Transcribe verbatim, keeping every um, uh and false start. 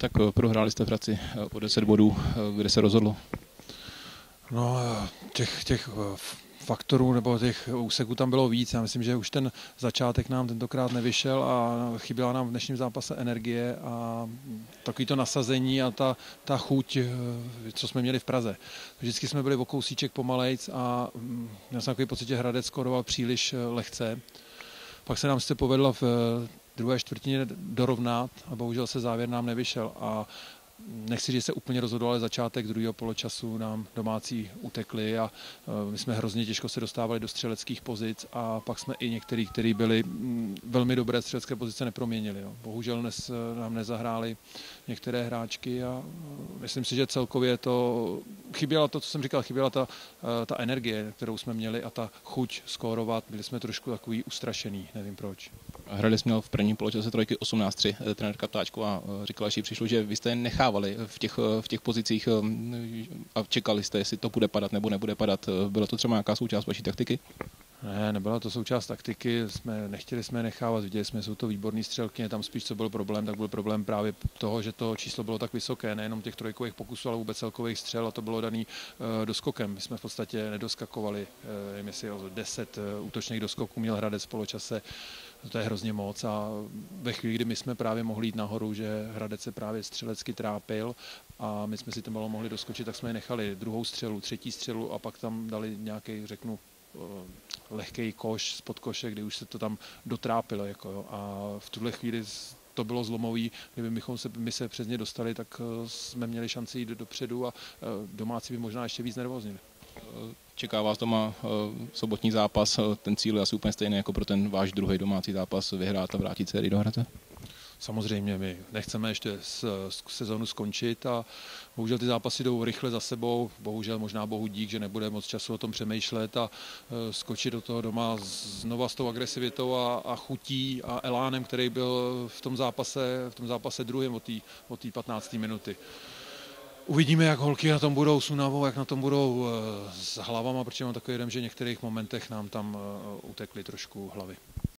Tak prohráli jste v Hradci o deset bodů, kde se rozhodlo? No, těch, těch faktorů nebo těch úseků tam bylo víc. Já myslím, že už ten začátek nám tentokrát nevyšel a chyběla nám v dnešním zápase energie a takový to nasazení a ta, ta chuť, co jsme měli v Praze. Vždycky jsme byli o kousíček pomalejc a měl jsem takový pocit, že Hradec skoroval příliš lehce. Pak se nám se povedlo v druhé čtvrtině dorovnat a bohužel se závěr nám nevyšel. A nechci říct, že se úplně rozhodl, ale začátek druhého poločasu nám domácí utekli a my jsme hrozně těžko se dostávali do střeleckých pozic a pak jsme i některý, kteří byli velmi dobré střelecké pozice, neproměnili. Jo. Bohužel dnes nám nezahráli některé hráčky a myslím si, že celkově to chyběla to, co jsem říkal, chyběla ta, ta energie, kterou jsme měli a ta chuť skórovat. Byli jsme trošku takový ustrašený, nevím proč. Hradec měl v prvním poločase trojky osmnáct tři, trenérka Ptáčková říkala, že přišlo, že vy jste je nechávali v těch, v těch pozicích a čekali jste, jestli to bude padat nebo nebude padat. Byla to třeba nějaká součást vaší taktiky? Ne, nebyla to součást taktiky, jsme, nechtěli jsme je nechávat, viděli jsme, že jsou to výborný střelky, tam spíš co byl problém, tak byl problém právě toho, že to číslo bylo tak vysoké, nejenom těch trojkových pokusů, ale vůbec celkových střel a to bylo daný uh, doskokem. My jsme v podstatě nedoskakovali, uh, nevím jestli o deset uh, útočných doskoků měl Hradec v poločase, to je hrozně moc a ve chvíli, kdy my jsme právě mohli jít nahoru, že Hradec se právě střelecky trápil a my jsme si to malo mohli doskočit, tak jsme je nechali druhou střelu, třetí střelu a pak tam dali nějaký, řeknu, lehký koš spod koše, kdy už se to tam dotrápilo. Jako jo. A v tuhle chvíli to bylo zlomový, kdybychom se, my se přes ně dostali, tak jsme měli šanci jít dopředu a domácí by možná ještě víc nervóznili. Čeká vás doma sobotní zápas, ten cíl je asi úplně stejný jako pro ten váš druhý domácí zápas, vyhrát a vrátit sérii do Hradce? Samozřejmě, my nechceme ještě sezonu skončit a bohužel ty zápasy jdou rychle za sebou, bohužel možná bohu dík, že nebude moc času o tom přemýšlet a skočit do toho doma znova s tou agresivitou a, a chutí a elánem, který byl v tom zápase, v tom zápase druhém od té od té patnácté minuty. Uvidíme, jak holky na tom budou s únavou, jak na tom budou s hlavama, protože mám takový dojem, že v některých momentech nám tam utekly trošku hlavy.